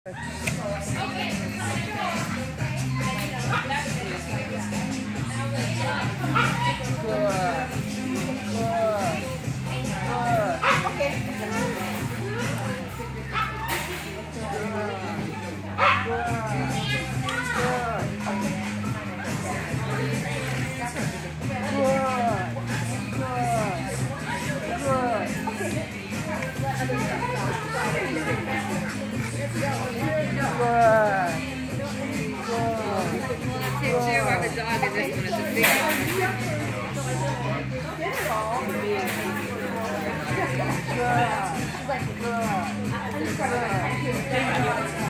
The dog and this one is a big one. Good.